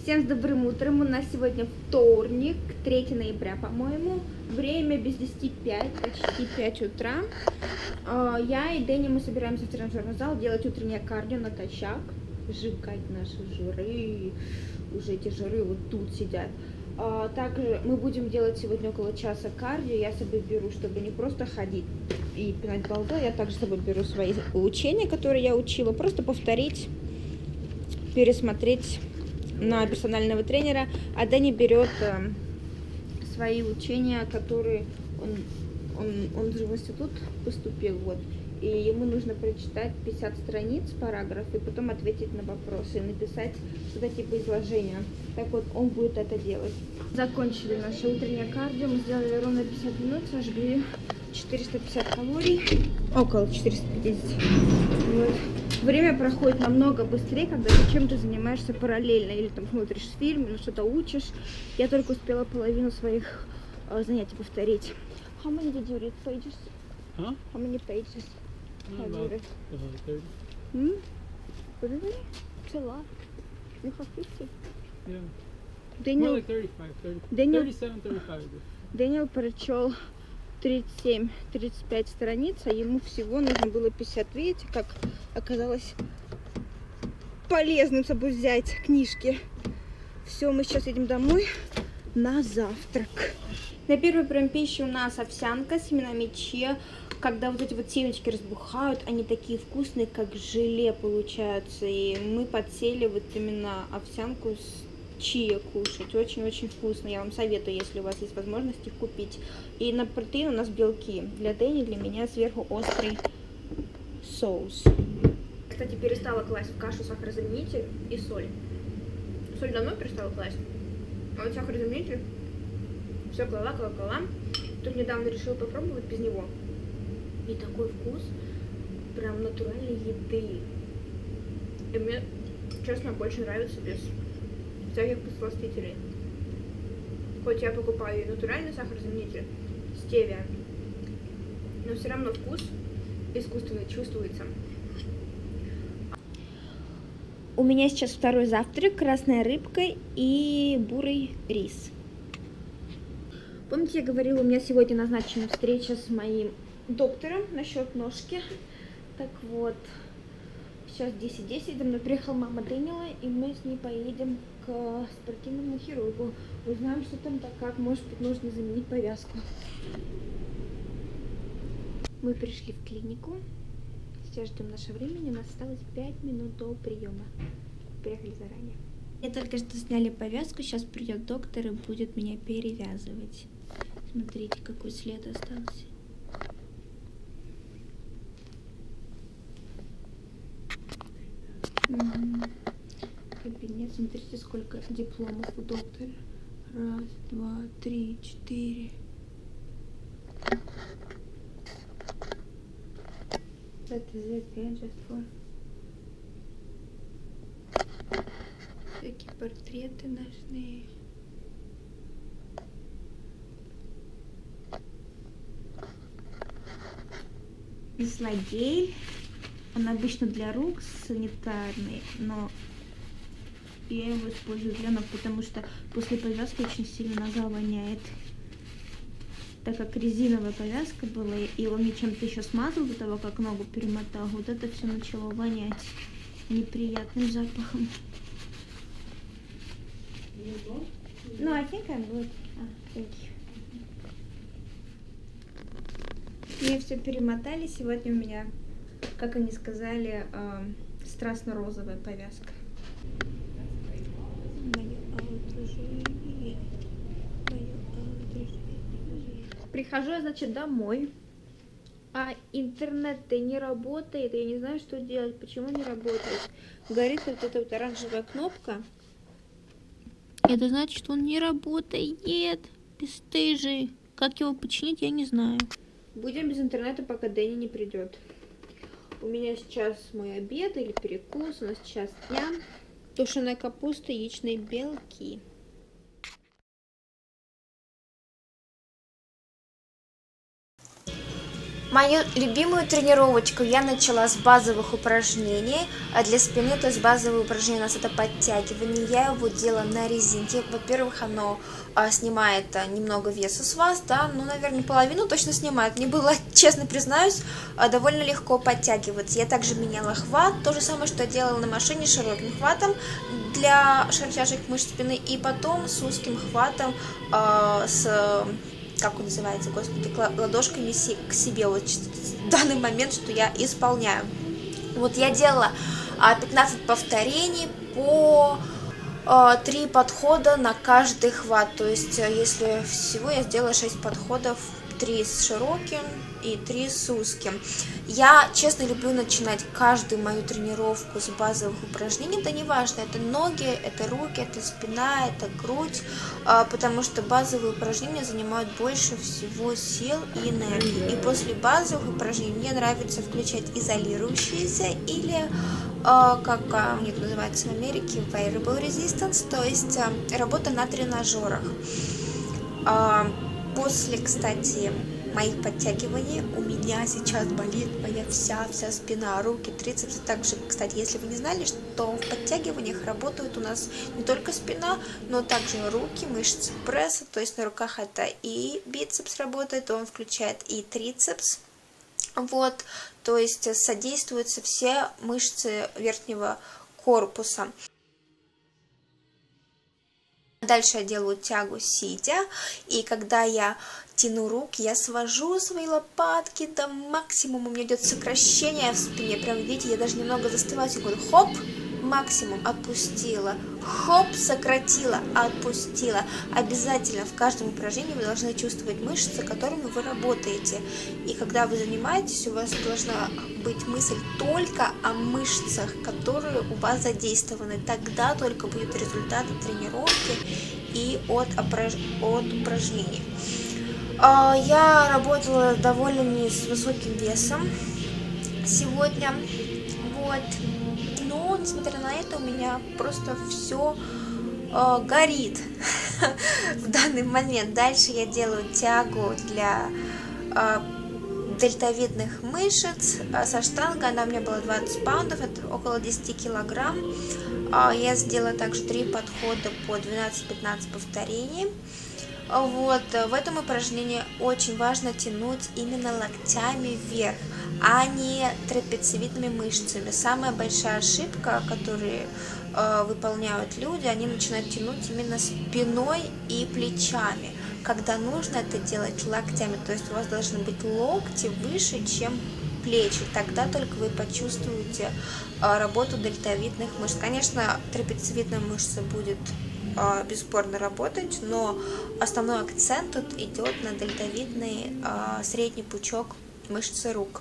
Всем с добрым утром. У нас сегодня вторник, 3 ноября, по-моему. Время без 10:05, почти 5 утра. Я и Дэнни, мы собираемся в тренажерный зал делать утреннее кардио натощак. Сжигать наши жиры. Уже эти жиры вот тут сидят. Также мы будем делать сегодня около часа кардио. Я с собой беру, чтобы не просто ходить и пинать балду. Я также с собой беру свои учения, которые я учила. Просто повторить, пересмотреть на персонального тренера, а Дэнни берет свои учения, которые он же в институт поступил, вот, и ему нужно прочитать 50 страниц, параграф, и потом ответить на вопросы, и написать что-то типа изложения. Так вот, он будет это делать. Закончили наше утреннее кардио, мы сделали ровно 50 минут, сожгли 450 калорий, около 450. Вот. Время проходит намного быстрее, когда ты чем-то занимаешься параллельно, или там смотришь фильм, или что-то учишь. Я только успела половину своих занятий повторить. How many did you read pages? Huh? How many pages have you read? 30. Really? It's a lot. You have 50? Yeah. Дэниел, More like 35, 30, Дэниел, 37, 35. Дэниел прочел 37-35 страниц, а ему всего нужно было 50. Видите, как оказалось полезным с собой взять книжки. Все, мы сейчас едем домой на завтрак. На первый прием пищи у нас овсянка с семенами чиа. Когда вот эти вот семечки разбухают, они такие вкусные, как желе получаются. И мы подсели вот именно овсянку с чиа кушать. Очень-очень вкусно. Я вам советую, если у вас есть возможность их купить. И на протеин у нас белки. Для Дэни, для меня сверху острый соус. Кстати, перестала класть в кашу сахарозаменитель и соль. Соль давно перестала класть. А вот сахарозаменитель все клала. Тут недавно решила попробовать без него. И такой вкус прям натуральной еды. И мне, честно, больше нравится без всяких подсластителей. Хоть я покупаю и натуральный сахарозаменитель, стевия, но все равно вкус искусственный чувствуется. У меня сейчас второй завтрак: красная рыбка и бурый рис. Помните, я говорила, у меня сегодня назначена встреча с моим доктором насчет ножки. Так вот, сейчас 10:10, за мной приехала мама Дэниела, и мы с ней поедем к спортивному хирургу. Узнаем, что там так как, может быть, нужно заменить повязку. Мы пришли в клинику. Сейчас ждем наше время, у нас осталось 5 минут до приема. Приехали заранее. Я только что сняли повязку, сейчас придет доктор и будет меня перевязывать. Смотрите, какой след остался. Кабинет, смотрите, сколько дипломов у доктора. 1, 2, 3, 4. That is it, yeah, just for. Такие портреты ножные. Гель. Он обычно для рук санитарный, но я его использую для ног, потому что после повязки очень сильно нога воняет. Так как резиновая повязка была, и он мне чем-то еще смазал до того, как ногу перемотал, вот это все начало вонять неприятным запахом. No, I think I'm good. Thank you. Мне все перемотали. Сегодня у меня, как они сказали, страстно-розовая повязка. Прихожу я, значит, домой, а интернет-то не работает. Я не знаю, что делать, почему не работает. Горит вот эта вот оранжевая кнопка. Это значит, что он не работает. Бесстыжий. Как его починить, я не знаю. Будем без интернета, пока Дэнни не придет. У меня сейчас мой обед или перекус. У нас час дня. Тушеная капуста, яичные белки. Мою любимую тренировочку я начала с базовых упражнений для спины, то есть базовые упражнения у нас это подтягивание. Я его делала на резинке. Во-первых, оно снимает немного веса с вас, да, ну, наверное, половину точно снимает. Мне было, честно признаюсь, довольно легко подтягиваться. Я также меняла хват, то же самое, что я делала на машине с широким хватом для широчайших мышц спины, и потом с узким хватом, как он называется, господи, ладошками к себе, вот в данный момент, что я исполняю. Вот я делала 15 повторений по 3 подхода на каждый хват, то есть если всего я сделала 6 подходов, 3 с широким и 3 с узким. Я, честно, люблю начинать каждую мою тренировку с базовых упражнений, да неважно, это ноги, это руки, это спина, это грудь, потому что базовые упражнения занимают больше всего сил и энергии. И после базовых упражнений мне нравится включать изолирующиеся или, как это называется в Америке, variable resistance, то есть работа на тренажерах. После, кстати, моих подтягиваний у меня сейчас болит моя вся спина, руки, трицепсы. Также, кстати, если вы не знали, что в подтягиваниях работают у нас не только спина, но также руки, мышцы пресса, то есть на руках это и бицепс работает, он включает и трицепс. Вот, то есть содействуются все мышцы верхнего корпуса. Дальше я делаю тягу сидя, и когда я тяну руки, я свожу свои лопатки до максимума, у меня идет сокращение в спине, прям видите, я даже немного застываю, секунду, хоп, максимум, отпустила, хоп, сократила, отпустила. Обязательно в каждом упражнении вы должны чувствовать мышцы, которыми вы работаете, и когда вы занимаетесь, у вас должна быть мысль только о мышцах, которые у вас задействованы, тогда только будет результат от тренировки и от упражнений. Я работала довольно не с высоким весом сегодня, вот, но несмотря на это у меня просто все горит в данный момент. Дальше я делаю тягу для дельтовидных мышц со штангой, она у меня была 20 паундов, это около 10 килограмм. Я сделала также 3 подхода по 12-15 повторений. Вот, в этом упражнении очень важно тянуть именно локтями вверх, а не трапециевидными мышцами. Самая большая ошибка, которую выполняют люди, они начинают тянуть именно спиной и плечами, когда нужно это делать локтями, то есть у вас должны быть локти выше, чем плечи, тогда только вы почувствуете работу дельтовидных мышц. Конечно, трапециевидная мышца будет бесспорно работать, но основной акцент тут идет на дельтовидный средний пучок мышцы рук.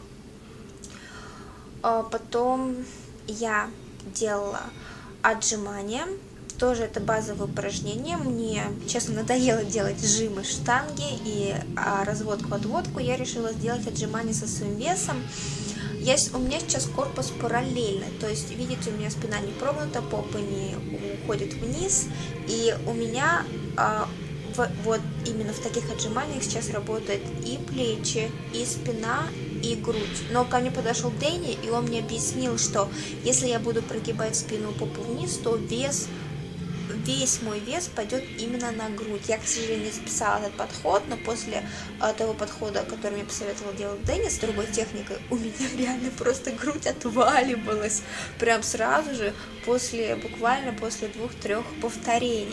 Потом я делала отжимания, тоже это базовое упражнение. Мне, честно, надоело делать жимы штанги и разводку-отводку. Я решила сделать отжимания со своим весом. У меня сейчас корпус параллельный, то есть, видите, у меня спина не прогнута, попа не уходит вниз, и у меня вот именно в таких отжиманиях сейчас работает и плечи, и спина, и грудь. Но ко мне подошел Дэнни, и он мне объяснил, что если я буду прогибать спину, попу вниз, то весь мой вес пойдет именно на грудь. Я, к сожалению, не записала этот подход, но после того подхода, который мне посоветовал делать Дэнни с другой техникой, у меня реально просто грудь отваливалась прям сразу же, буквально после 2-3 повторений.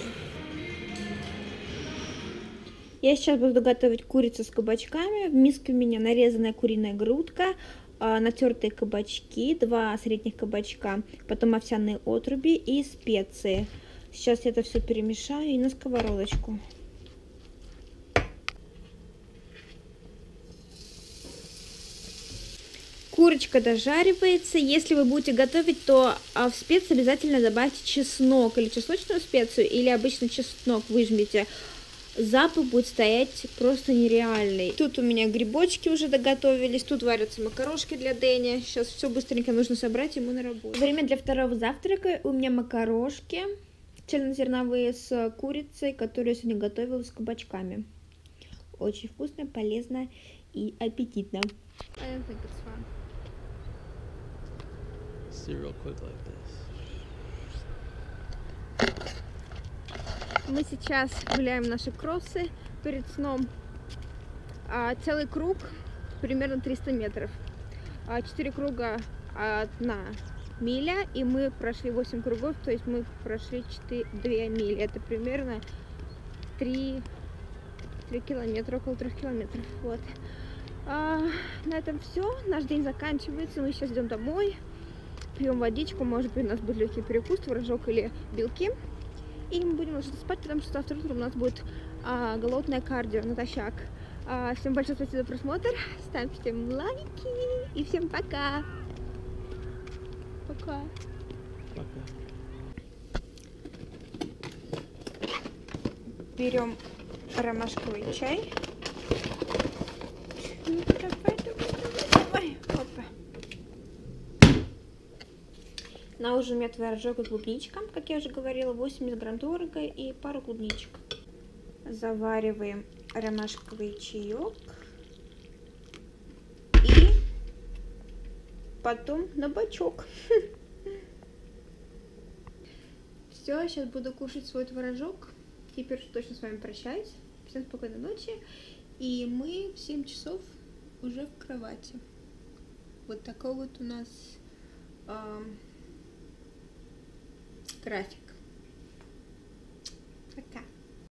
Я сейчас буду готовить курицу с кабачками. В миске у меня нарезанная куриная грудка, натертые кабачки, 2 средних кабачка, потом овсяные отруби и специи. Сейчас я это все перемешаю и на сковородочку. Курочка дожаривается. Если вы будете готовить, то в специи обязательно добавьте чеснок или чесночную специю, или обычный чеснок выжмите. Запах будет стоять просто нереальный. Тут у меня грибочки уже доготовились, тут варятся макарошки для Дэни. Сейчас все быстренько нужно собрать ему на работу. Время для второго завтрака. У меня макарошки цельнозерновые с курицей, которую я сегодня готовила с кабачками. Очень вкусно, полезно и аппетитно. I don't think it's fun. Let's do real quick like this. Мы сейчас гуляем наши кроссы перед сном. Целый круг примерно 300 метров. 4 круга 1 миля, и мы прошли 8 кругов, то есть мы прошли 2 мили. Это примерно 3 километра, около 3 километров. Вот. На этом все. Наш день заканчивается. Мы сейчас идем домой, пьем водичку, может быть, у нас будет легкий перекус, творожок или белки. И мы будем ложиться спать, потому что завтра утром у нас будет голодное кардио натощак. Всем большое спасибо за просмотр. Ставьте лайки. И всем пока. Пока. Пока. Берем ромашковый чай. Давай. Опа. На ужин у меня творожок и клубничка, как я уже говорила, 80 грамм творога и пару клубничек. Завариваем ромашковый чаек и потом на бочок. Все, сейчас буду кушать свой творожок. Теперь точно с вами прощаюсь. Всем спокойной ночи. И мы в 7 часов уже в кровати. Вот такой вот у нас график. Пока.